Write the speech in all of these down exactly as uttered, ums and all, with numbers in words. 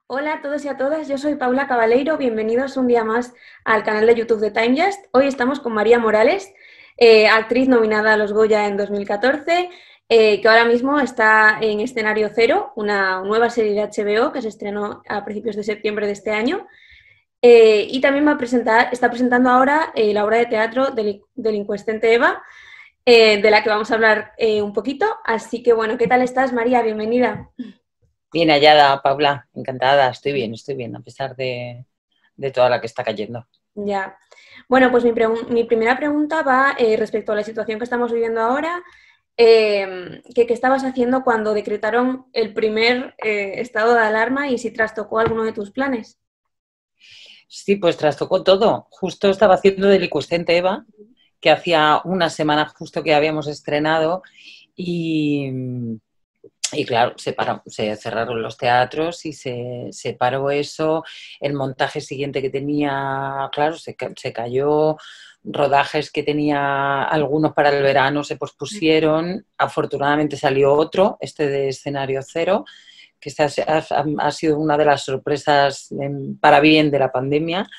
Hola a todos y a todas, yo soy Paula Cabaleiro, bienvenidos un día más al canal de YouTube de Timejust. Hoy estamos con María Morales, eh, actriz nominada a los Goya en dos mil catorce, eh, que ahora mismo está en Escenario Cero, una nueva serie de H B O que se estrenó a principios de septiembre de este año. Eh, y también va a presentar, está presentando ahora eh, la obra de teatro Del Delincuescente Eva, eh, de la que vamos a hablar eh, un poquito. Así que bueno, ¿qué tal estás, María? Bienvenida. Bien hallada, Paula, encantada, estoy bien, estoy bien, a pesar de, de toda la que está cayendo. Ya. Bueno, pues mi, mi primera pregunta va eh, respecto a la situación que estamos viviendo ahora. Eh, ¿qué, ¿Qué estabas haciendo cuando decretaron el primer eh, estado de alarma y si trastocó alguno de tus planes? Sí, pues trastocó todo. Justo estaba haciendo Delincuescente Eva, que hacía una semana justo que habíamos estrenado y, y claro, se, paró, se cerraron los teatros y se, se paró eso. El montaje siguiente que tenía, claro, se, se cayó. Rodajes que tenía algunos para el verano se pospusieron. Afortunadamente salió otro, este de Escenario Cero, que esta ha, ha sido una de las sorpresas en, para bien de la pandemia.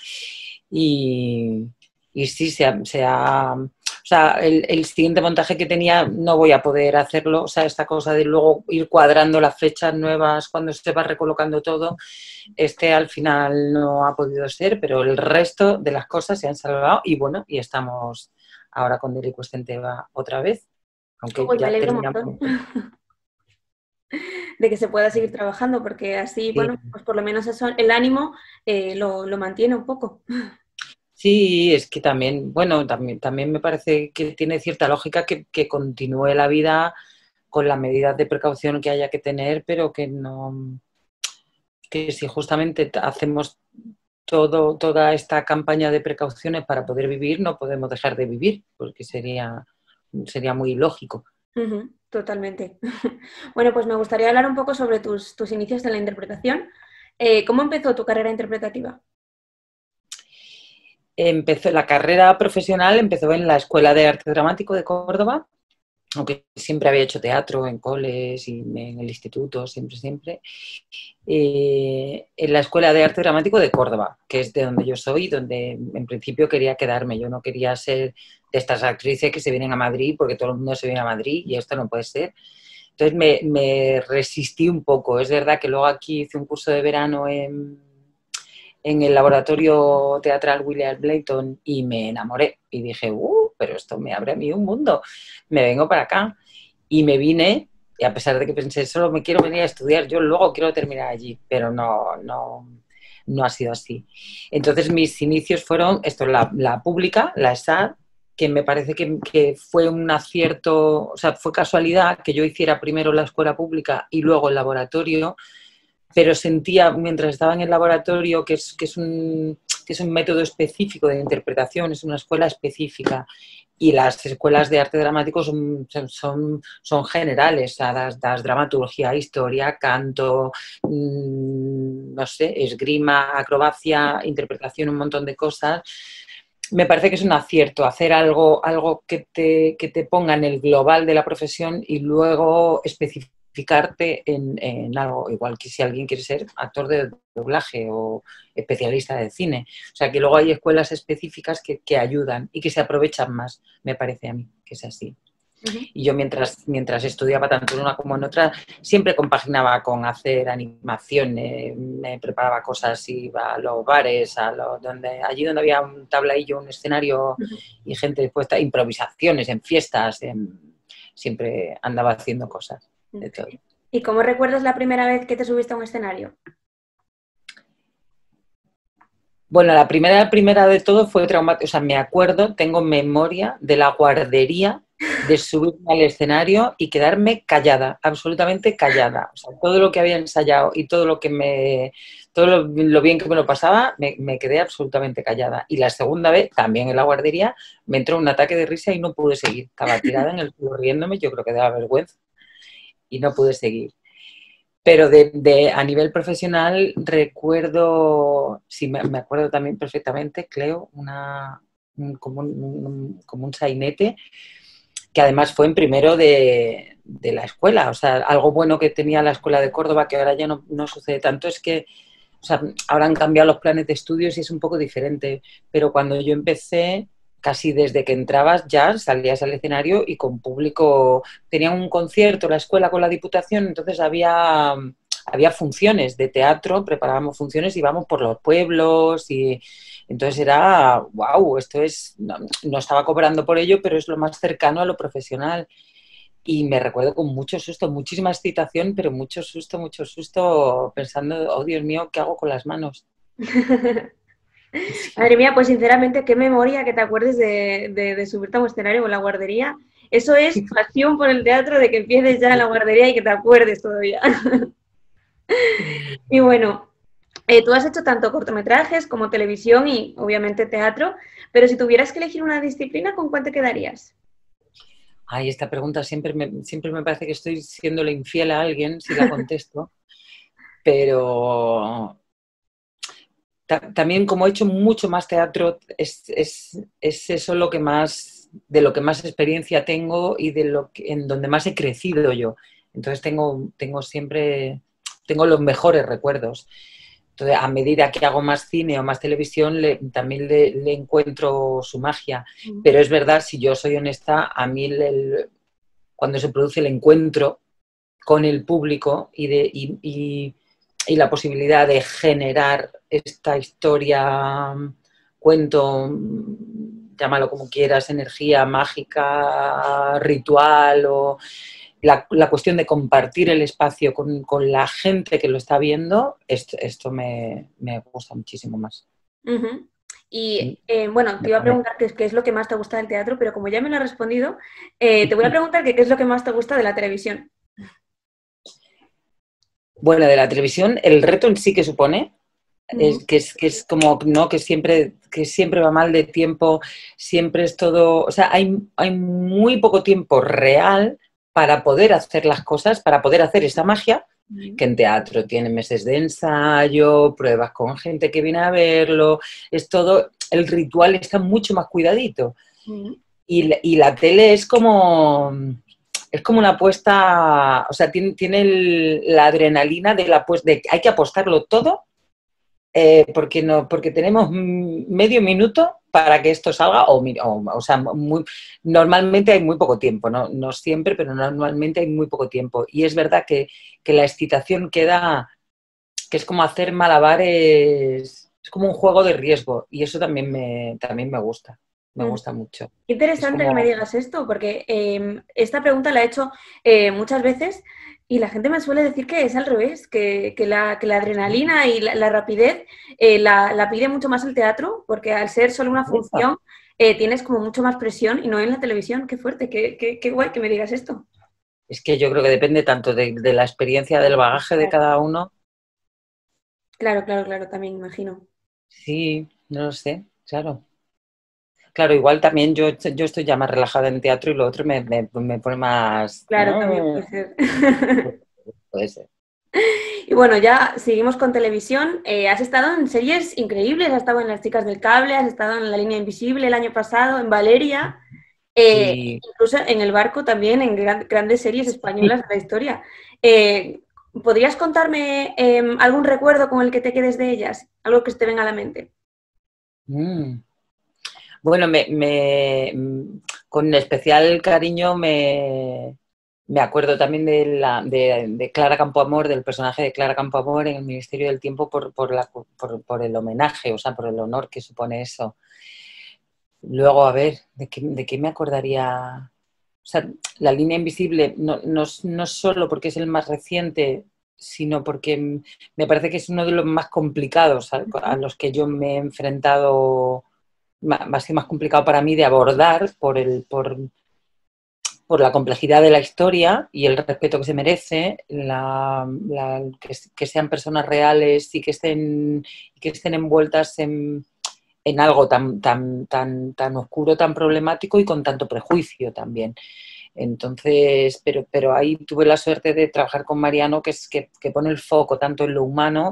Y, y sí, se ha, se ha, o sea, el, el siguiente montaje que tenía no voy a poder hacerlo, o sea, esta cosa de luego ir cuadrando las fechas nuevas cuando se va recolocando todo, este al final no ha podido ser, pero el resto de las cosas se han salvado y bueno, y estamos ahora con Delincuescente Eva otra vez, aunque Uy, me ya alegro un terminamos. montón de que se pueda seguir trabajando, porque así, Sí. bueno, pues por lo menos eso, el ánimo eh, lo, lo mantiene un poco. Sí, es que también, bueno, también, también me parece que tiene cierta lógica que, que continúe la vida con las medidas de precaución que haya que tener, pero que no, que si justamente hacemos todo, toda esta campaña de precauciones para poder vivir, no podemos dejar de vivir, porque sería, sería muy ilógico. Uh-huh, totalmente. Bueno, pues me gustaría hablar un poco sobre tus, tus inicios en la interpretación. Eh, ¿cómo empezó tu carrera interpretativa? Empezó la carrera profesional, empezó en la Escuela de Arte Dramático de Córdoba, aunque siempre había hecho teatro en coles y en el instituto, siempre, siempre, eh, en la Escuela de Arte Dramático de Córdoba, que es de donde yo soy, donde en principio quería quedarme. Yo no quería ser de estas actrices que se vienen a Madrid porque todo el mundo se viene a Madrid y esto no puede ser. Entonces me, me resistí un poco. Es verdad que luego aquí hice un curso de verano en en el laboratorio teatral William Blayton y me enamoré y dije, uh, pero esto me abre a mí un mundo, me vengo para acá y me vine y a pesar de que pensé, solo me quiero venir a estudiar, yo luego quiero terminar allí, pero no, no, no ha sido así. Entonces mis inicios fueron, esto, la, la pública, la ESAD, que me parece que, que fue un acierto, o sea, fue casualidad que yo hiciera primero la escuela pública y luego el laboratorio, pero sentía mientras estaba en el laboratorio que es, que es, un, que es un método específico de interpretación, es una escuela específica y las escuelas de arte dramático son, son, son generales, o sea, das, das dramaturgia, historia, canto, mmm, no sé, esgrima, acrobacia, interpretación, un montón de cosas. Me parece que es un acierto hacer algo, algo que, te, que te ponga en el global de la profesión y luego especificarte en, en algo, igual que si alguien quiere ser actor de doblaje o especialista de cine. O sea, que luego hay escuelas específicas que, que ayudan y que se aprovechan más, me parece a mí que es así. Uh-huh. Y yo mientras, mientras estudiaba tanto en una como en otra, siempre compaginaba con hacer animación, eh, me preparaba cosas, iba a los bares, a los, donde, allí donde había un tablaillo, un escenario Uh-huh. y gente dispuesta, improvisaciones en fiestas, en, siempre andaba haciendo cosas de todo. Okay. ¿Y cómo recuerdas la primera vez que te subiste a un escenario? Bueno, la primera, la primera de todo fue traumática, o sea, me acuerdo, tengo memoria de la guardería, de subirme al escenario y quedarme callada, absolutamente callada. O sea, todo lo que había ensayado y todo lo que me, todo lo, lo bien que me lo pasaba, me, me quedé absolutamente callada. Y la segunda vez, también en la guardería, me entró un ataque de risa y no pude seguir. Estaba tirada en el suelo riéndome, yo creo que daba vergüenza y no pude seguir. Pero de, de, a nivel profesional recuerdo, sí, me, me acuerdo también perfectamente, Cleo, una, un, como, un, un, como un sainete, que además fue en primero de, de la escuela. O sea, algo bueno que tenía la escuela de Córdoba, que ahora ya no, no sucede tanto, es que o sea, ahora han cambiado los planes de estudios y es un poco diferente, pero cuando yo empecé, casi desde que entrabas ya salías al escenario y con público, tenían un concierto la escuela con la Diputación, entonces había, había funciones de teatro, preparábamos funciones, íbamos por los pueblos y entonces era, wow, esto es, no, no estaba cobrando por ello, pero es lo más cercano a lo profesional. Y me recuerdo con mucho susto, muchísima excitación, pero mucho susto, mucho susto, pensando, oh Dios mío, ¿qué hago con las manos? Madre mía, pues sinceramente, qué memoria que te acuerdes de, de, de subirte a un escenario con la guardería. Eso es pasión por el teatro, de que empieces ya en la guardería y que te acuerdes todavía. Y bueno, eh, tú has hecho tanto cortometrajes como televisión y obviamente teatro, pero si tuvieras que elegir una disciplina, ¿con cuál te quedarías? Ay, esta pregunta siempre me, siempre me parece que estoy siéndole infiel a alguien si la contesto, pero ta también como he hecho mucho más teatro, es, es, es eso lo que más, de lo que más experiencia tengo y de lo que, en donde más he crecido yo. Entonces tengo, tengo siempre, tengo los mejores recuerdos. Entonces, a medida que hago más cine o más televisión, le, también le, le, encuentro su magia. Pero es verdad, si yo soy honesta, a mí el, el, cuando se produce el encuentro con el público y, de, y, y, y la posibilidad de generar esta historia, cuento, llámalo como quieras, energía mágica, ritual o... La, la, cuestión de compartir el espacio con, con, la gente que lo está viendo, esto, esto me, me, gusta muchísimo más. Uh-huh. Y eh, bueno, te iba a preguntar qué, qué es lo que más te gusta del teatro, pero como ya me lo has respondido, eh, te voy a preguntar que, qué es lo que más te gusta de la televisión. Bueno, de la televisión, el reto en sí que supone, uh-huh. es, que, es, que es como, ¿no? Que siempre, que siempre va mal de tiempo, siempre es todo, o sea, hay, hay muy poco tiempo real para poder hacer las cosas, para poder hacer esta magia, que en teatro tiene meses de ensayo, pruebas con gente que viene a verlo, es todo, el ritual está mucho más cuidadito. Uh-huh. Y, y la tele es como, es como una apuesta, o sea, tiene, tiene el, la adrenalina de la apuesta, de hay que apostarlo todo, eh, porque, no, porque tenemos medio minuto para que esto salga, o, o, o sea, muy, normalmente hay muy poco tiempo, ¿no? No siempre, pero normalmente hay muy poco tiempo. Y es verdad que, que la excitación queda, que es como hacer malabares, es como un juego de riesgo, y eso también me, también me gusta, me mm. gusta mucho. Interesante como... que me digas esto, porque eh, esta pregunta la he hecho eh, muchas veces y la gente me suele decir que es al revés, que, que, la, que la adrenalina y la, la rapidez eh, la, la pide mucho más el teatro, porque al ser solo una función eh, tienes como mucho más presión y no en la televisión. Qué fuerte, qué, qué, qué guay que me digas esto. Es que yo creo que depende tanto de, de la experiencia, del bagaje de cada uno. Claro, claro, claro, también imagino. Sí, no lo sé, claro. Claro, igual también yo, yo estoy ya más relajada en teatro y lo otro me, me, me pone más... Claro, ¿no? también puede ser. Puede ser. Y bueno, ya seguimos con televisión. Eh, has estado en series increíbles, has estado en Las Chicas del Cable, has estado en La Línea Invisible el año pasado, en Valeria, eh, sí. Incluso en El Barco también, en gran, grandes series españolas de la historia. Eh, ¿Podrías contarme eh, algún recuerdo con el que te quedes de ellas? Algo que se te venga a la mente. Mm. Bueno, me, me, con especial cariño me, me acuerdo también de, la, de, de Clara Campoamor, del personaje de Clara Campoamor en el Ministerio del Tiempo por, por, la, por, por el homenaje, o sea, por el honor que supone eso. Luego, a ver, ¿de qué, de qué me acordaría? O sea, La Línea Invisible, no, no, no solo porque es el más reciente, sino porque me parece que es uno de los más complicados a, a los que yo me he enfrentado. Va a ser más complicado para mí de abordar por, el, por, por la complejidad de la historia y el respeto que se merece, la, la, que, que sean personas reales y que estén, que estén envueltas en, en algo tan, tan, tan, tan oscuro, tan problemático y con tanto prejuicio también. Entonces, pero, pero ahí tuve la suerte de trabajar con Mariano, que, es, que, que pone el foco tanto en lo humano,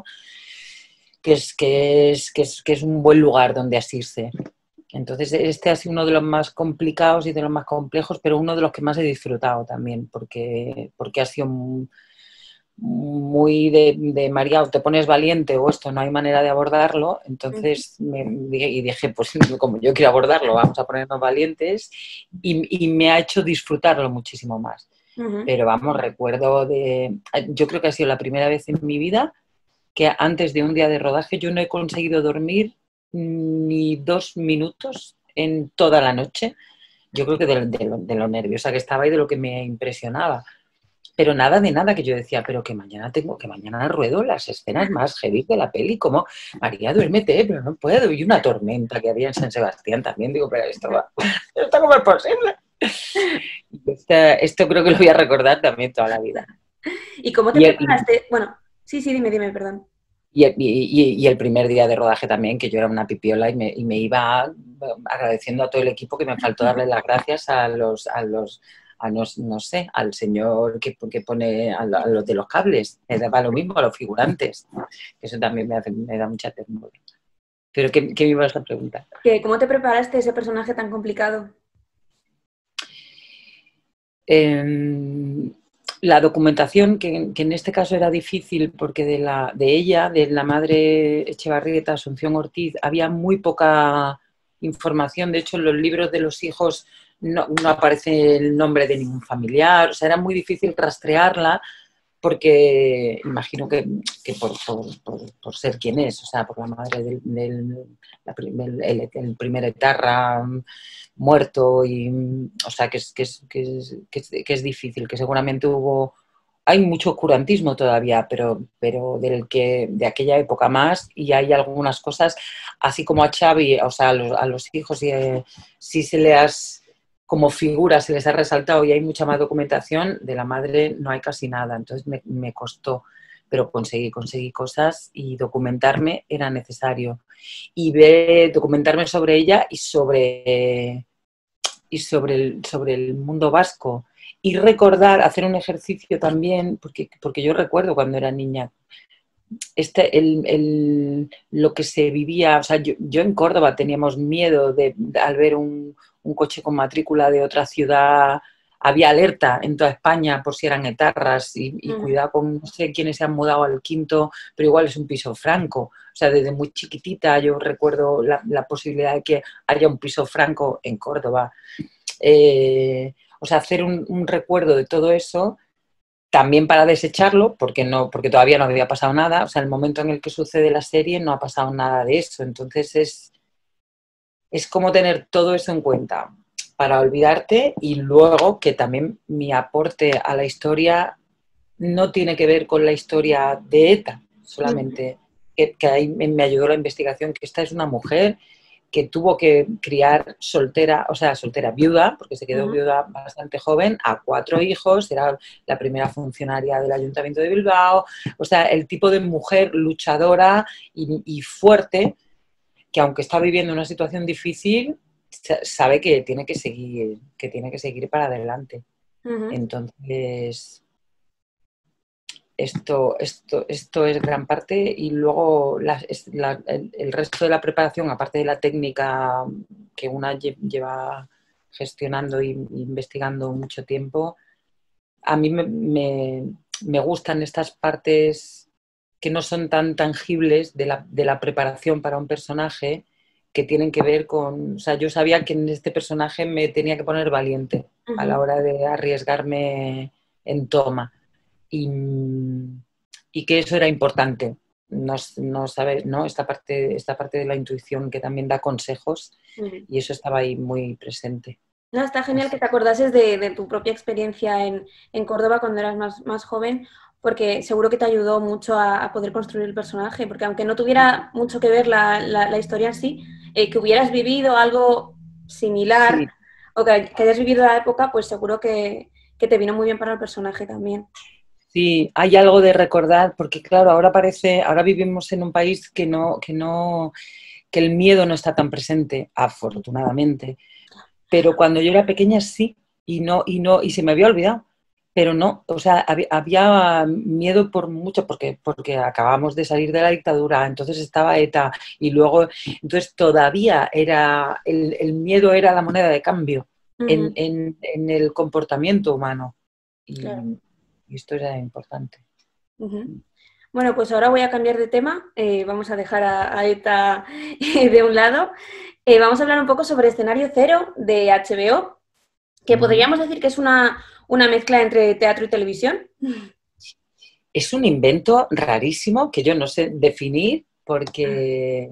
que es, que, es, que, es, que es un buen lugar donde asirse. Entonces, este ha sido uno de los más complicados y de los más complejos, pero uno de los que más he disfrutado también, porque, porque ha sido muy de, de María, o te pones valiente o esto no hay manera de abordarlo. Entonces me, y dije, pues como yo quiero abordarlo, vamos a ponernos valientes, y, y me ha hecho disfrutarlo muchísimo más. Uh-huh. Pero vamos, recuerdo de... Yo creo que ha sido la primera vez en mi vida que antes de un día de rodaje yo no he conseguido dormir ni dos minutos en toda la noche. Yo creo que de, de, lo, de lo nerviosa que estaba y de lo que me impresionaba. Pero nada de nada, que yo decía, pero que mañana tengo, que mañana ruedo las escenas más heavy de la peli, como, María, duérmete, pero no puedo. Y una tormenta que había en San Sebastián también, digo, pero esto va, esto cómo es posible. Esto, esto creo que lo voy a recordar también toda la vida. ¿Y cómo te y preparaste? El, bueno, sí, sí, dime, dime, perdón. Y el, y, y el primer día de rodaje también, que yo era una pipiola y me, y me iba agradeciendo a todo el equipo, que me faltó darle las gracias a los... A los A no, no sé, al señor que, que pone a, a los de los cables, me daba lo mismo a los figurantes, eso también me, hace, me da mucha ternura. Pero ¿qué, qué me ibas a preguntar? ¿Cómo te preparaste ese personaje tan complicado? Eh, la documentación, que, que en este caso era difícil porque de, la, de ella, de la madre Echevarrieta, Asunción Ortiz, había muy poca información. De hecho, en los libros de los hijos No, no aparece el nombre de ningún familiar, o sea, era muy difícil rastrearla porque imagino que, que por, por, por, por ser quien es, o sea, por la madre del, del la, el, el primer etarra muerto, y, o sea, que es, que, es, que, es, que, es, que es difícil, que seguramente hubo, hay mucho oscurantismo todavía, pero, pero del que, de aquella época más, y hay algunas cosas, así como a Xavi, o sea, a los, a los hijos, y, eh, sí se le has... como figura se les ha resaltado y hay mucha más documentación, de la madre no hay casi nada, entonces me, me costó, pero conseguí, conseguí cosas, y documentarme era necesario. Y ver, documentarme sobre ella y sobre, y sobre, el, sobre el mundo vasco. Y recordar, hacer un ejercicio también, porque, porque yo recuerdo cuando era niña, Este, el, el, lo que se vivía, o sea, yo, yo en Córdoba teníamos miedo de, de al ver un, un coche con matrícula de otra ciudad, había alerta en toda España por si eran etarras, y, y cuidado con, no sé quiénes se han mudado al Quinto, pero igual es un piso franco. O sea, desde muy chiquitita yo recuerdo la, la posibilidad de que haya un piso franco en Córdoba. Eh, o sea, hacer un, un recuerdo de todo eso, también para desecharlo, porque, no, porque todavía no había pasado nada. O sea, el momento en el que sucede la serie no ha pasado nada de eso. Entonces es, es como tener todo eso en cuenta para olvidarte, y luego que también mi aporte a la historia no tiene que ver con la historia de ETA solamente, que, que ahí me ayudó la investigación, que esta es una mujer que tuvo que criar soltera, o sea, soltera, viuda, porque se quedó uh-huh. viuda bastante joven, a cuatro hijos, era la primera funcionaria del Ayuntamiento de Bilbao, o sea, el tipo de mujer luchadora y, y fuerte, que aunque está viviendo una situación difícil, sabe que tiene que seguir, que tiene que seguir para adelante. Uh-huh. Entonces, Esto, esto, esto es gran parte, y luego la, la, el, el resto de la preparación, aparte de la técnica que una lleva gestionando e investigando mucho tiempo, a mí me, me, me gustan estas partes que no son tan tangibles de la, de la preparación para un personaje, que tienen que ver con... O sea, yo sabía que en este personaje me tenía que poner valiente uh-huh. a la hora de arriesgarme en toma. Y, y que eso era importante, no, no sabes, ¿no? Esta parte, esta parte de la intuición que también da consejos, uh-huh. y eso estaba ahí muy presente. No, está genial que te acordases de, de tu propia experiencia en, en Córdoba cuando eras más, más joven, porque seguro que te ayudó mucho a, a poder construir el personaje, porque aunque no tuviera mucho que ver la, la, la historia en sí, eh, que hubieras vivido algo similar, sí. o que, que hayas vivido la época, pues seguro que, que te vino muy bien para el personaje también. Sí, hay algo de recordar, porque claro, ahora parece, ahora vivimos en un país que no, que no, que el miedo no está tan presente, afortunadamente. Pero cuando yo era pequeña sí, y no, y no, y se me había olvidado. Pero no, o sea, había, había miedo por mucho, porque, porque acabamos de salir de la dictadura, entonces estaba ETA, y luego, entonces todavía era, el, el miedo era la moneda de cambio uh-huh. en, en, en el comportamiento humano. Y, claro. Y esto era importante. Uh-huh. Bueno, pues ahora voy a cambiar de tema. Eh, vamos a dejar a, a ETA de un lado. Eh, vamos a hablar un poco sobre Escenario Cero de H B O, que Uh-huh. podríamos decir que es una, una mezcla entre teatro y televisión. Es un invento rarísimo que yo no sé definir porque,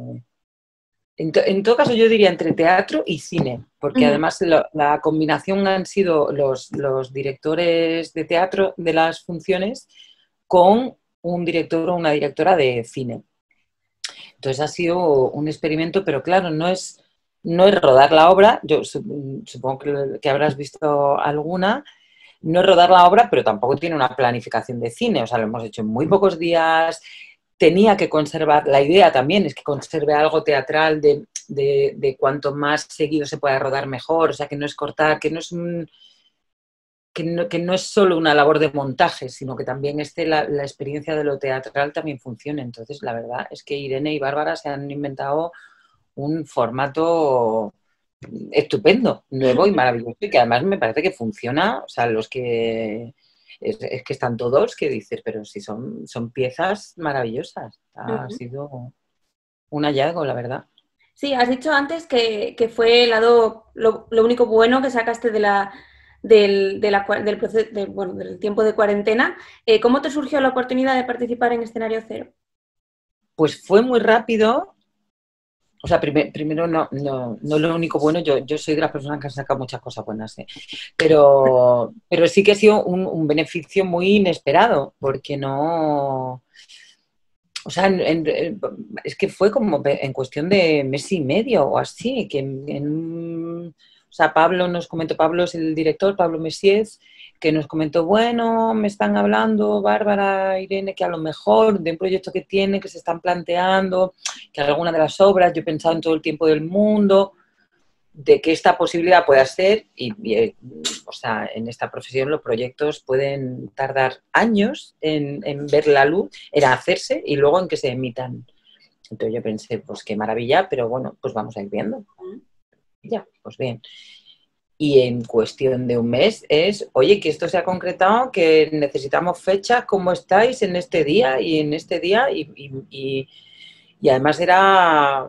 en, to, en todo caso, yo diría entre teatro y cine, porque Uh-huh. además lo, la combinación han sido los, los directores de teatro de las funciones con un director o una directora de cine. Entonces ha sido un experimento, pero claro, no es, no es rodar la obra, yo supongo que, que habrás visto alguna, no es rodar la obra, pero tampoco tiene una planificación de cine, o sea, lo hemos hecho en muy pocos días, tenía que conservar, la idea también es que conserve algo teatral de, de, de cuanto más seguido se pueda rodar mejor, o sea, que no es cortar, que no es un... Que no, que no es solo una labor de montaje, sino que también este, la, la experiencia de lo teatral también funciona. Entonces, la verdad es que Irene y Bárbara se han inventado un formato estupendo, nuevo y maravilloso, y que además me parece que funciona, o sea, los que... Es, es que están todos que dices, pero si son, son piezas maravillosas. Ha Uh-huh. sido un hallazgo, la verdad. Sí, has dicho antes que, que fue el lado, lo, lo único bueno que sacaste de la, del, de la, del, proceso, de, bueno, del tiempo de cuarentena. Eh, ¿Cómo te surgió la oportunidad de participar en Escenario Cero? Pues fue muy rápido. O sea, primer, primero no, no, no es lo único bueno, yo, yo soy de las personas que han sacado muchas cosas buenas, ¿eh? pero, pero sí que ha sido un, un beneficio muy inesperado, porque no... O sea, en, en, es que fue como en cuestión de mes y medio o así, que en, en, o sea, Pablo nos comentó, Pablo es el director, Pablo Messies, que nos comentó, bueno, me están hablando Bárbara, Irene, que a lo mejor de un proyecto que tiene, que se están planteando, que alguna de las obras, yo he pensado en todo el tiempo del mundo, de que esta posibilidad pueda ser, y, y o sea, en esta profesión los proyectos pueden tardar años en, en ver la luz, en hacerse y luego en que se emitan. Entonces yo pensé, pues qué maravilla, pero bueno, pues vamos a ir viendo. Ya, pues bien. Y en cuestión de un mes es, oye, que esto se ha concretado, que necesitamos fechas, ¿cómo estáis en este día y en este día? Y, y, y, y además era...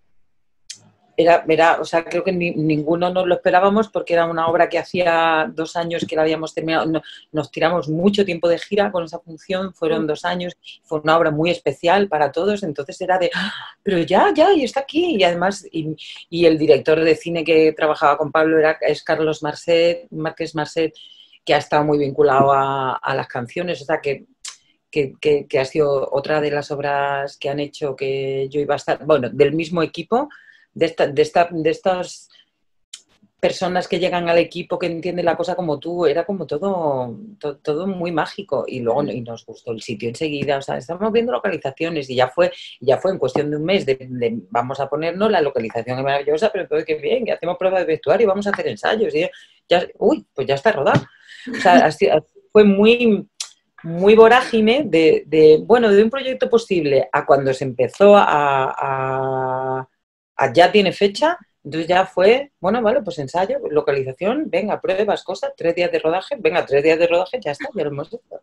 Era, era, o sea, creo que ni, ninguno nos lo esperábamos porque era una obra que hacía dos años que la habíamos terminado. No, nos tiramos mucho tiempo de gira con esa función, fueron dos años, fue una obra muy especial para todos, entonces era de, ¡ah! Pero ya, ya, y está aquí. Y además, y, y el director de cine que trabajaba con Pablo era, es Carlos Marcet, Márquez Marcet, que ha estado muy vinculado a, a las canciones, o sea, que Que, que, que ha sido otra de las obras que han hecho que yo iba a estar, bueno, del mismo equipo, de, esta, de, esta, de estas personas que llegan al equipo que entienden la cosa como tú, era como todo, todo, todo muy mágico y luego y nos gustó el sitio enseguida, o sea, estamos viendo localizaciones y ya fue, ya fue en cuestión de un mes de, de vamos a ponernos, la localización es maravillosa, pero todo que bien, que hacemos pruebas de vestuario, vamos a hacer ensayos y ya, uy, pues ya está rodado. O sea, así, fue muy... muy vorágine de, de, bueno, de un proyecto posible a cuando se empezó a, a, a ya tiene fecha, entonces ya fue, bueno, vale, pues ensayo, localización, venga, pruebas, cosas, tres días de rodaje, venga, tres días de rodaje, ya está, ya lo hemos hecho.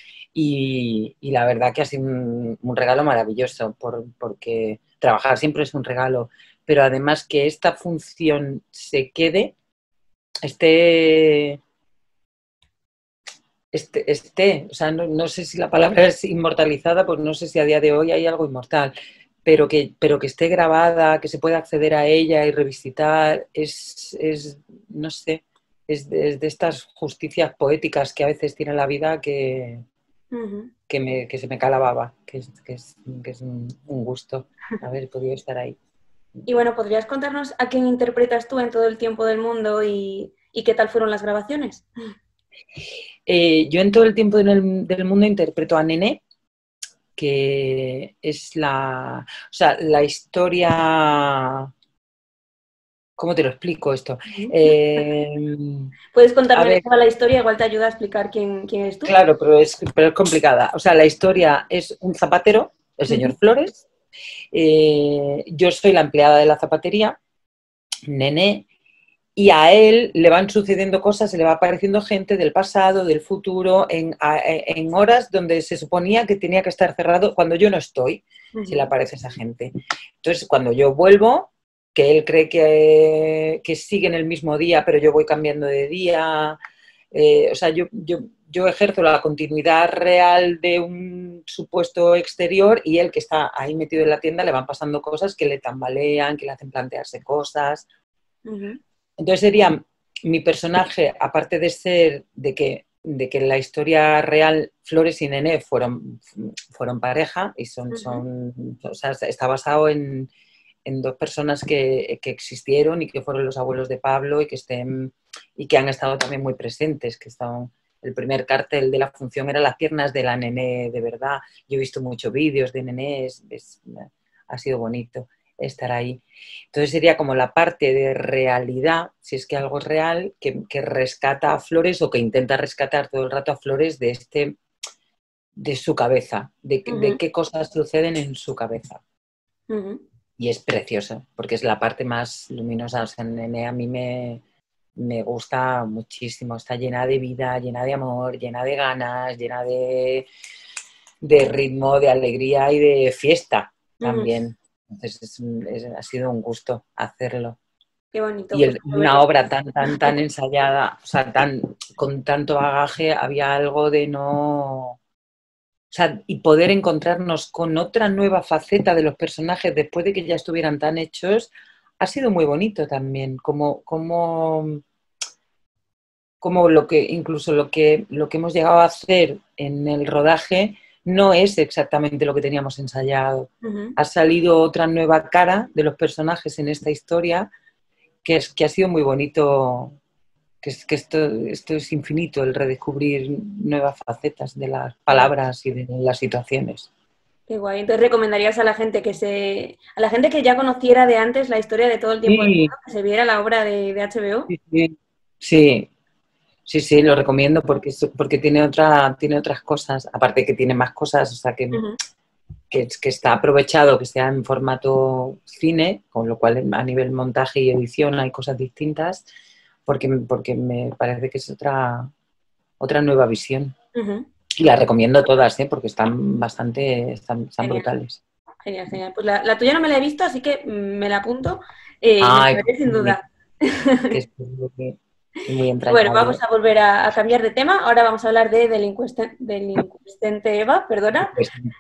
Y, y la verdad que ha sido un, un regalo maravilloso, por, porque trabajar siempre es un regalo, pero además que esta función se quede, esté... Este, este, o sea, no, no sé si la palabra es inmortalizada, pues no sé si a día de hoy hay algo inmortal, pero que, pero que esté grabada, que se pueda acceder a ella y revisitar, es, es no sé, es de, es de estas justicias poéticas que a veces tiene la vida que, Uh-huh. que, me, que se me calababa, que es, que es, que es un, un gusto haber podido estar ahí. Y bueno, ¿podrías contarnos a quién interpretas tú en todo el tiempo del mundo y, y qué tal fueron las grabaciones? Eh, yo en todo el tiempo del, del mundo interpreto a Nené, que es la, o sea, la historia... ¿Cómo te lo explico esto? Eh, ¿Puedes a contarme ver, toda la historia? Igual te ayuda a explicar quién, quién eres tú. claro, pero es, pero es complicada. O sea, la historia es un zapatero, el señor Uh-huh. Flores. Eh, yo soy la empleada de la zapatería, Nené, y a él le van sucediendo cosas, se le va apareciendo gente del pasado, del futuro, en, a, en horas donde se suponía que tenía que estar cerrado, cuando yo no estoy, uh-huh. se le aparece esa gente. Entonces, cuando yo vuelvo, que él cree que, que sigue en el mismo día, pero yo voy cambiando de día, eh, o sea, yo, yo, yo ejerzo la continuidad real de un supuesto exterior y él que está ahí metido en la tienda le van pasando cosas que le tambalean, que le hacen plantearse cosas. Uh-huh. Entonces sería mi personaje, aparte de ser de que, de que en la historia real Flores y Nené fueron, fueron pareja y son, uh-huh. son o sea, está basado en, en dos personas que, que existieron y que fueron los abuelos de Pablo y que estén y que han estado también muy presentes, que están, el primer cartel de la función era las piernas de la Nené de verdad. Yo he visto muchos vídeos de Nené, es, es, ha sido bonito estar ahí. Entonces sería como la parte de realidad, si es que algo es real, que, que rescata a Flores o que intenta rescatar todo el rato a Flores de este, de su cabeza, de, uh-huh. de qué cosas suceden en su cabeza. Uh-huh. Y es precioso, porque es la parte más luminosa. O sea, Nené a mí me, me gusta muchísimo, está llena de vida, llena de amor, llena de ganas, llena de, de ritmo, de alegría y de fiesta también. Uh-huh. Entonces es, es, ha sido un gusto hacerlo. Qué bonito. Y el, una obra tan, tan, tan ensayada, o sea, tan, con tanto bagaje, había algo de no... O sea, y poder encontrarnos con otra nueva faceta de los personajes después de que ya estuvieran tan hechos, ha sido muy bonito también. Como, como, como lo que, incluso lo que, lo que hemos llegado a hacer en el rodaje no es exactamente lo que teníamos ensayado. Uh-huh. Ha salido otra nueva cara de los personajes en esta historia que, es, que ha sido muy bonito, que, es, que esto, esto es infinito, el redescubrir nuevas facetas de las palabras y de las situaciones. Qué guay. Entonces recomendarías a la gente que se, a la gente que ya conociera de antes la historia de Todo el tiempo del mundo, que se viera la obra de, de H B O. Sí, sí. sí. Sí, sí, lo recomiendo porque, porque tiene, otra, tiene otras cosas, aparte que tiene más cosas, o sea, que, uh-huh. que, que está aprovechado que sea en formato cine, con lo cual a nivel montaje y edición hay cosas distintas, porque, porque me parece que es otra, otra nueva visión. Uh-huh. Y las recomiendo todas, ¿eh? Porque están bastante, están, están brutales. Genial, genial. Pues la, la tuya no me la he visto, así que me la apunto. Eh, Ay, me sin duda. Que es muy, muy bueno, vamos a volver a, a cambiar de tema. Ahora vamos a hablar de Delincuente, Delincuente Eva, perdona.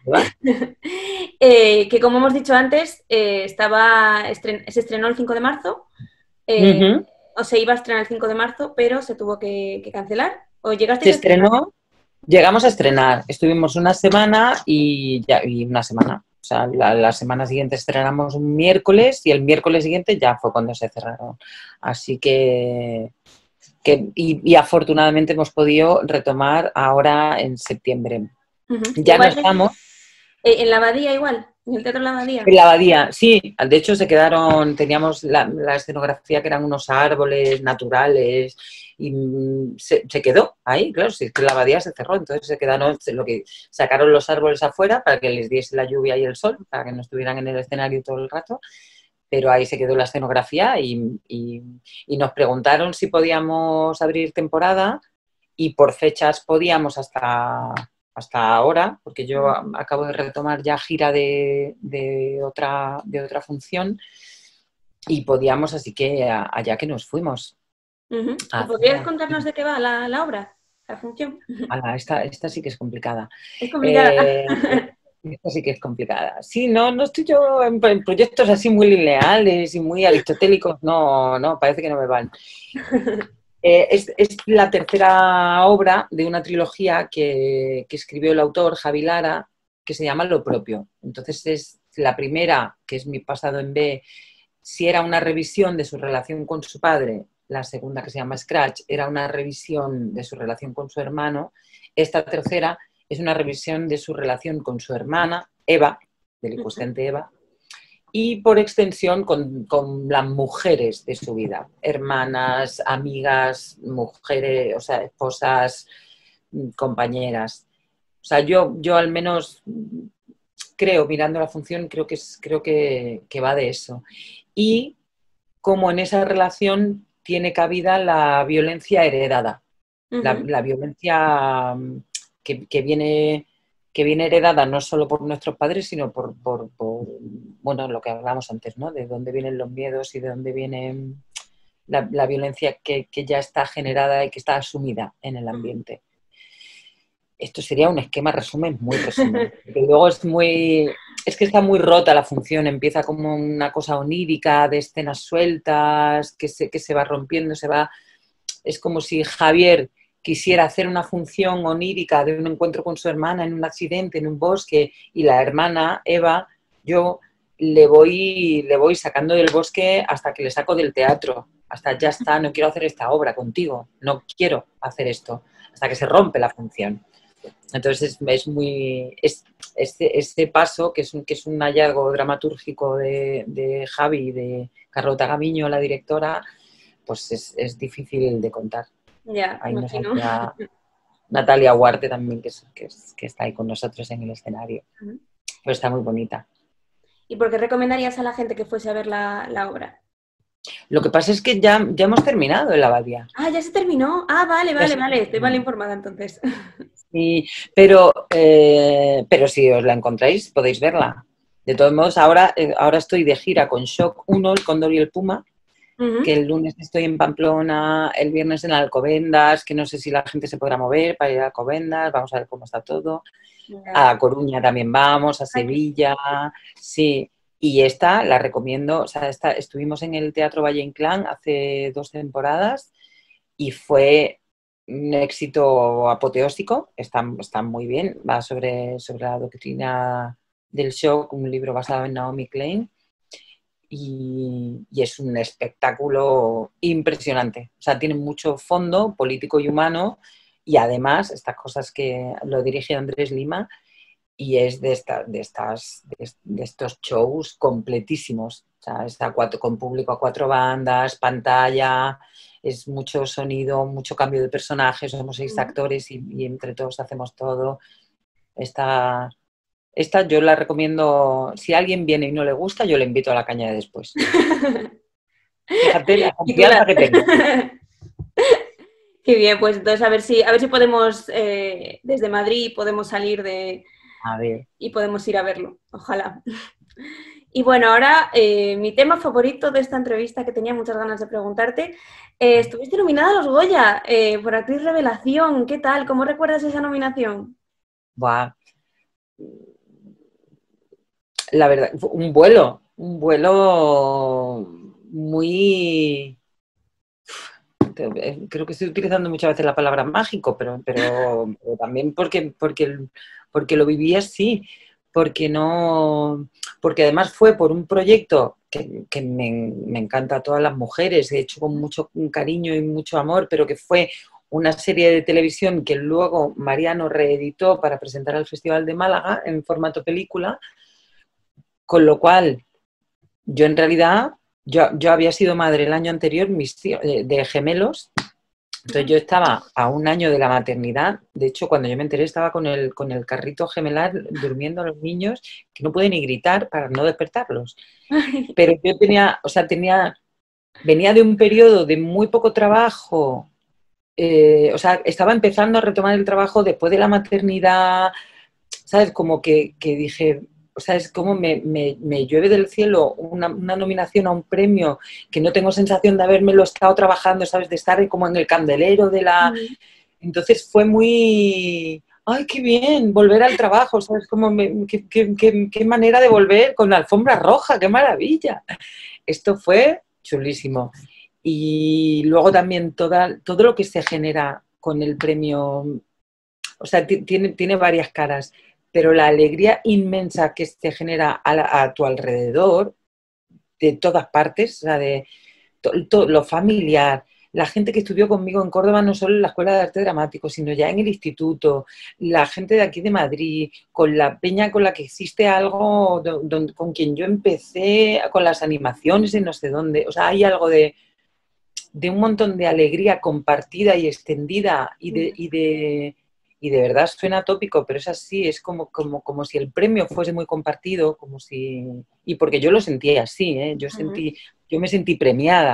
eh, que como hemos dicho antes, eh, estaba estren se estrenó el cinco de marzo. Eh, uh-huh. O se iba a estrenar el cinco de marzo, pero se tuvo que, que cancelar. ¿O llegaste se a estrenó? Llegamos a estrenar. Estuvimos una semana y, ya, y una semana. O sea, la, la semana siguiente estrenamos un miércoles y el miércoles siguiente ya fue cuando se cerraron. Así que... Que, y, y afortunadamente hemos podido retomar ahora en septiembre. Uh-huh. Ya igual no estamos... ¿En la Abadía igual? ¿En el Teatro de la Abadía? En la Abadía, sí. De hecho se quedaron, teníamos la, la escenografía que eran unos árboles naturales y se, se quedó ahí, claro, si es que la Abadía se cerró, entonces se quedaron, lo que sacaron los árboles afuera para que les diese la lluvia y el sol, para que no estuvieran en el escenario todo el rato. Pero ahí se quedó la escenografía y, y, y nos preguntaron si podíamos abrir temporada y por fechas podíamos hasta, hasta ahora, porque yo acabo de retomar ya gira de, de, otra, de otra función y podíamos, así que a, allá que nos fuimos. Uh-huh. ¿Podrías contarnos de qué va la, la obra, la función? Ala, esta, esta sí que es complicada. Es complicada. Eh, Esta sí que es complicada. Sí, no, no estoy yo en, en proyectos así muy lineales y muy aristotélicos. No, no, parece que no me van. Eh, es, es la tercera obra de una trilogía que, que escribió el autor, Javi Lara, que se llama Lo Propio. Entonces es la primera, que es Mi pasado en B, si era una revisión de su relación con su padre. La segunda, que se llama Scratch, era una revisión de su relación con su hermano. Esta tercera es una revisión de su relación con su hermana, Eva, delincuente Eva, y por extensión con, con las mujeres de su vida, hermanas, amigas, mujeres, o sea, esposas, compañeras. O sea, yo, yo al menos creo, mirando la función, creo que, es, creo que, que va de eso. Y como en esa relación tiene cabida la violencia heredada, Uh-huh. la, la violencia que, que, viene, que viene heredada no solo por nuestros padres, sino por, por, por bueno, lo que hablábamos antes, ¿no? De dónde vienen los miedos y de dónde viene la, la violencia que, que ya está generada y que está asumida en el ambiente. Esto sería un esquema resumen muy resumen. Pero luego es muy... Es que está muy rota la función, empieza como una cosa onírica de escenas sueltas, que se, que se va rompiendo, se va... Es como si Javier quisiera hacer una función onírica de un encuentro con su hermana en un accidente, en un bosque, y la hermana, Eva, yo le voy, le voy sacando del bosque hasta que le saco del teatro. Hasta ya está, no quiero hacer esta obra contigo, no quiero hacer esto, hasta que se rompe la función. Entonces es, es muy... Es, este, este paso, que es, un, que es un hallazgo dramatúrgico de, de Javi y de Carlota Gamiño, la directora, pues es, es difícil de contar. Ya, ahí nos imagino. ayuda Natalia Huarte también, que, es, que, es, que está ahí con nosotros en el escenario. Uh-huh. Pero está muy bonita. ¿Y por qué recomendarías a la gente que fuese a ver la, la obra? Lo que pasa es que ya, ya hemos terminado en la Abadía. Ah, ya se terminó. Ah, vale, vale, vale. Estoy mal informada entonces. Sí, pero, eh, pero si os la encontráis, podéis verla. De todos modos, ahora, eh, ahora estoy de gira con Shock uno, el Cóndor y el Puma, uh-huh. que el lunes estoy en Pamplona, el viernes en Alcobendas, que no sé si la gente se podrá mover para ir a Alcobendas, vamos a ver cómo está todo. Yeah. A Coruña también vamos, a Sevilla, sí. Y esta la recomiendo, o sea, esta, estuvimos en el Teatro Valle Inclán hace dos temporadas y fue un éxito apoteósico, está, está muy bien, va sobre, sobre la doctrina del shock, un libro basado en Naomi Klein, y, y es un espectáculo impresionante, o sea, tiene mucho fondo político y humano, y además estas cosas que lo dirige Andrés Lima, y es de, esta, de, estas, de, de estos shows completísimos, o sea, está cuatro, con público a cuatro bandas, pantalla, es mucho sonido, mucho cambio de personajes, somos seis actores y, y entre todos hacemos todo. Esta, esta yo la recomiendo, si alguien viene y no le gusta, yo le invito a la caña de después. Fíjate la confianza que tengo. Qué bien, pues entonces a ver si, a ver si podemos, eh, desde Madrid podemos salir de... A ver. Y podemos ir a verlo, ojalá. Y bueno, ahora eh, mi tema favorito de esta entrevista, que tenía muchas ganas de preguntarte, eh, estuviste nominada a los Goya eh, por actriz revelación. ¿Qué tal? ¿Cómo recuerdas esa nominación? Buah. La verdad, un vuelo, un vuelo muy... Creo que estoy utilizando muchas veces la palabra mágico, pero, pero, pero también porque, porque, porque lo viví así, porque no, porque además fue por un proyecto que, que me, me encanta a todas las mujeres, he hecho con mucho cariño y mucho amor, pero que fue una serie de televisión que luego Mariano reeditó para presentar al Festival de Málaga en formato película, con lo cual yo en realidad... Yo, yo había sido madre el año anterior mis tíos, de, de gemelos, entonces yo estaba a un año de la maternidad, de hecho cuando yo me enteré estaba con el, con el carrito gemelar durmiendo a los niños que no pueden ni gritar para no despertarlos, pero yo tenía, o sea, tenía, venía de un periodo de muy poco trabajo, eh, o sea, estaba empezando a retomar el trabajo después de la maternidad, ¿sabes? Como que, que dije... O sea, es como me, me, me llueve del cielo una, una nominación a un premio que no tengo sensación de habérmelo estado trabajando, ¿sabes? De estar como en el candelero de la... Mm. Entonces fue muy... ¡Ay, qué bien! Volver al trabajo, ¿sabes? Como me... qué, qué, qué, qué manera de volver con la alfombra roja, ¡qué maravilla! Esto fue chulísimo. Y luego también toda, todo lo que se genera con el premio... O sea, tiene, tiene varias caras. Pero la alegría inmensa que se genera a, la, a tu alrededor, de todas partes, o sea, de to, to, lo familiar, la gente que estudió conmigo en Córdoba, no solo en la Escuela de Arte Dramático, sino ya en el instituto, la gente de aquí de Madrid, con la peña con la que existe algo, don, don, con quien yo empecé, con las animaciones de no sé dónde, o sea, hay algo de, de un montón de alegría compartida y extendida y de... Y de Y de verdad suena tópico, pero es así, es como, como, como si el premio fuese muy compartido, como si... Y porque yo lo sentí así, ¿eh? Yo, sentí, yo me sentí premiada,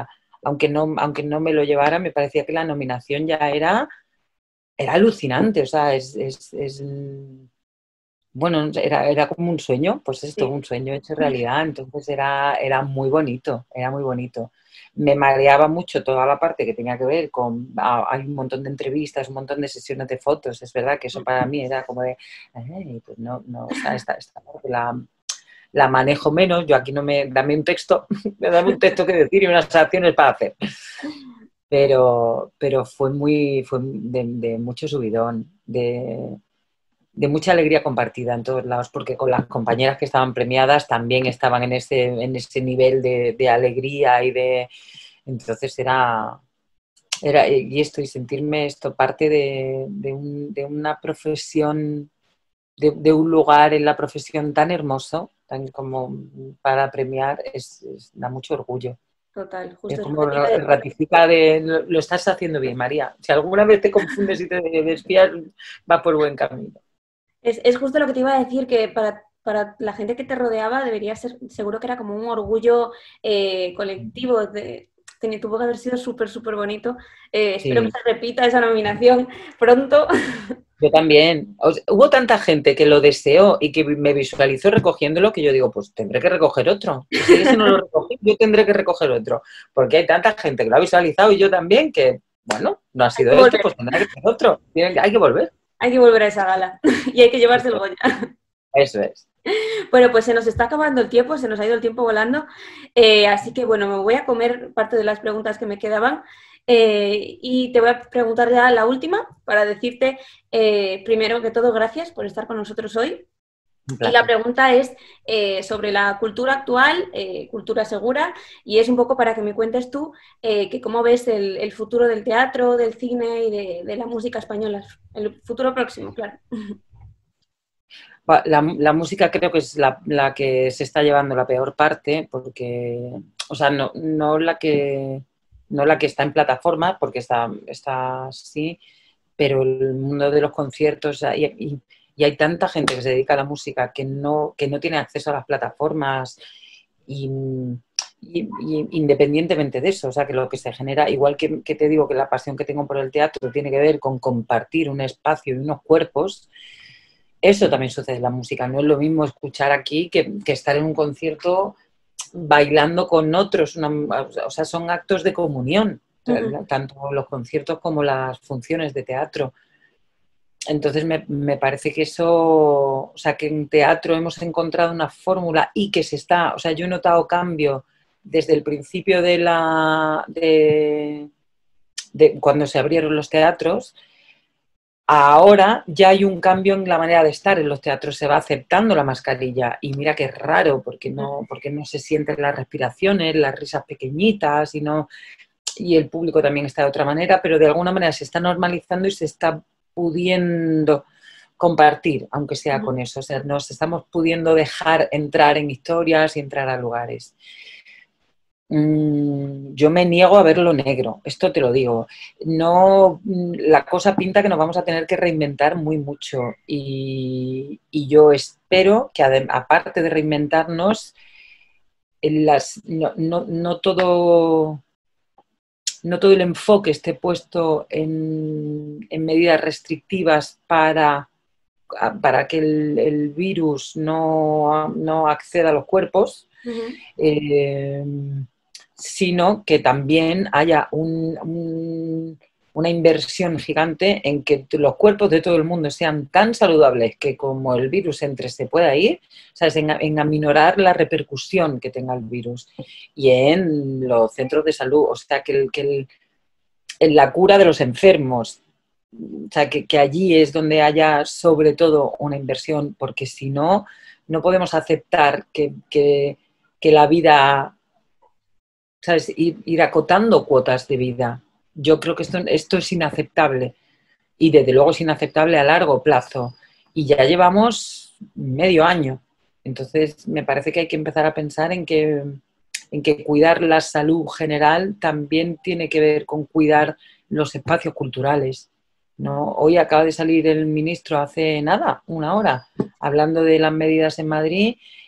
aunque no, aunque no me lo llevara, me parecía que la nominación ya era, era alucinante, o sea, es, es, es bueno, era, era como un sueño, pues esto, Sí. un sueño hecho realidad, entonces era, era muy bonito, era muy bonito. Me mareaba mucho toda la parte que tenía que ver con, ah, hay un montón de entrevistas, un montón de sesiones de fotos, es verdad que eso para mí era como de, "Ay, pues no, no, o sea, esta, esta parte la, la manejo menos, yo aquí no me, dame un texto, me dame un texto que decir y unas acciones para hacer". Pero, pero fue muy, fue de, de mucho subidón, de, de mucha alegría compartida en todos lados, porque con las compañeras que estaban premiadas también estaban en ese, en ese nivel de, de alegría y de... Entonces era, era... Y esto, y sentirme esto parte de, de, un, de una profesión, de, de, un lugar en la profesión tan hermoso, tan como para premiar, es, es, da mucho orgullo. Total, Es justo es lo como que te iba a decir. ratifica de lo, lo estás haciendo bien, María. Si alguna vez te confundes y te desvías, va por buen camino. Es, es justo lo que te iba a decir, que para, para la gente que te rodeaba debería ser, seguro que era como un orgullo eh, colectivo. De, tenía, tuvo que haber sido súper, súper bonito. Eh, espero que Sí. se repita esa nominación pronto. Yo también. O sea, hubo tanta gente que lo deseó y que me visualizó recogiéndolo que yo digo, pues tendré que recoger otro. Si ese no lo recogí, yo tendré que recoger otro. Porque hay tanta gente que lo ha visualizado y yo también que, bueno, no ha Hay sido que este, volver, pues tendrá que ser otro. Tienen- Hay que volver. hay que volver a esa gala y hay que llevarse el Eso, Goya. eso es. Bueno, pues se nos está acabando el tiempo, se nos ha ido el tiempo volando, eh, así que bueno, me voy a comer parte de las preguntas que me quedaban eh, y te voy a preguntar ya la última para decirte, eh, primero que todo, gracias por estar con nosotros hoy. Un Y la placer. pregunta es eh, sobre la cultura actual, eh, cultura segura, y es un poco para que me cuentes tú eh, que cómo ves el, el, futuro del teatro, del cine y de, de la música española, el futuro próximo, claro. La, la música creo que es la, la que se está llevando la peor parte, porque, o sea, no, no la que no la que está en plataformas, porque está, está así, pero el mundo de los conciertos y, y, y hay tanta gente que se dedica a la música que no, que no tiene acceso a las plataformas y, y, y independientemente de eso, o sea, que lo que se genera, igual que, que te digo que la pasión que tengo por el teatro tiene que ver con compartir un espacio y unos cuerpos. Eso también sucede en la música. No es lo mismo escuchar aquí que, que estar en un concierto bailando con otros. Una, o sea, son actos de comunión, Uh-huh. tanto los conciertos como las funciones de teatro. Entonces me, me parece que eso, o sea, que en teatro hemos encontrado una fórmula y que se está, o sea, yo he notado cambio desde el principio de la, de, de cuando se abrieron los teatros. Ahora ya hay un cambio en la manera de estar en los teatros, se va aceptando la mascarilla y mira que es raro porque no, porque no se sienten las respiraciones, las risas pequeñitas y, no, y el público también está de otra manera, pero de alguna manera se está normalizando y se está pudiendo compartir, aunque sea con eso, o sea, nos estamos pudiendo dejar entrar en historias y entrar a lugares. Yo me niego a ver lo negro, esto te lo digo. No, la cosa pinta que nos vamos a tener que reinventar muy mucho y, y yo espero que aparte de reinventarnos, las, no, no, no, todo, no todo el enfoque esté puesto en, en medidas restrictivas para, para que el, el virus no, no acceda a los cuerpos. Uh-huh. eh, sino que también haya un, un, una inversión gigante en que los cuerpos de todo el mundo sean tan saludables que como el virus entre se pueda ir, ¿sabes? En, en aminorar la repercusión que tenga el virus y en los centros de salud, o sea, que, el, que el, en la cura de los enfermos, o sea, que, que allí es donde haya sobre todo una inversión, porque si no, no podemos aceptar que, que, que la vida... ¿Sabes? Ir, ir acotando cuotas de vida. Yo creo que esto, esto es inaceptable y desde luego es inaceptable a largo plazo y ya llevamos medio año. Entonces me parece que hay que empezar a pensar en que, en que cuidar la salud general también tiene que ver con cuidar los espacios culturales, ¿no? Hoy acaba de salir el ministro hace nada, una hora, hablando de las medidas en Madrid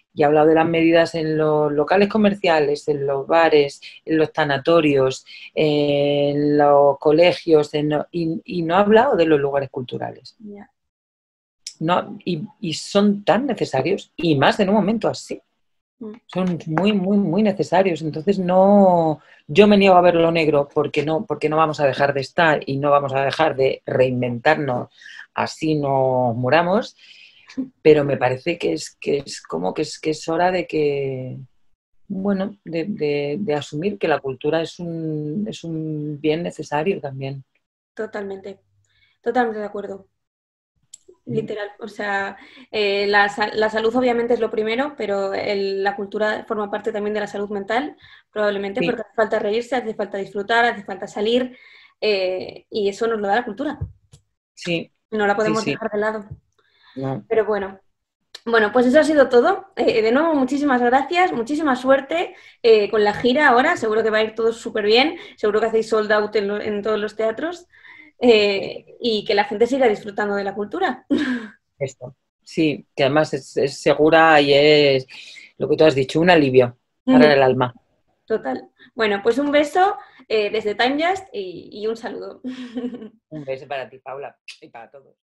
Y he hablado de las medidas en los locales comerciales, en los bares, en los tanatorios, en los colegios, en, y, y no he hablado de los lugares culturales. Yeah. No, y, y son tan necesarios, y más en un momento así. Son muy, muy, muy necesarios. Entonces no, yo me niego a ver lo negro porque no, porque no vamos a dejar de estar y no vamos a dejar de reinventarnos, así nos muramos, pero me parece que es, que es como que es, que es hora de que, bueno, de, de, de asumir que la cultura es un, es un bien necesario también. Totalmente, totalmente de acuerdo. Literal, o sea, eh, la, la salud obviamente es lo primero, pero el, la cultura forma parte también de la salud mental, probablemente, Sí. porque hace falta reírse, hace falta disfrutar, hace falta salir, eh, y eso nos lo da la cultura. Sí. No la podemos Sí, sí. dejar de lado. No. Pero bueno, bueno, pues eso ha sido todo. Eh, de nuevo, muchísimas gracias, muchísima suerte eh, con la gira ahora, seguro que va a ir todo súper bien, seguro que hacéis sold out en, lo, en todos los teatros. Eh, y que la gente siga disfrutando de la cultura. Esto. Sí, que además es, es segura y es lo que tú has dicho, un alivio para el alma. Total. Bueno, pues un beso eh, desde TimeJust y, y un saludo. Un beso para ti, Paula, y para todos.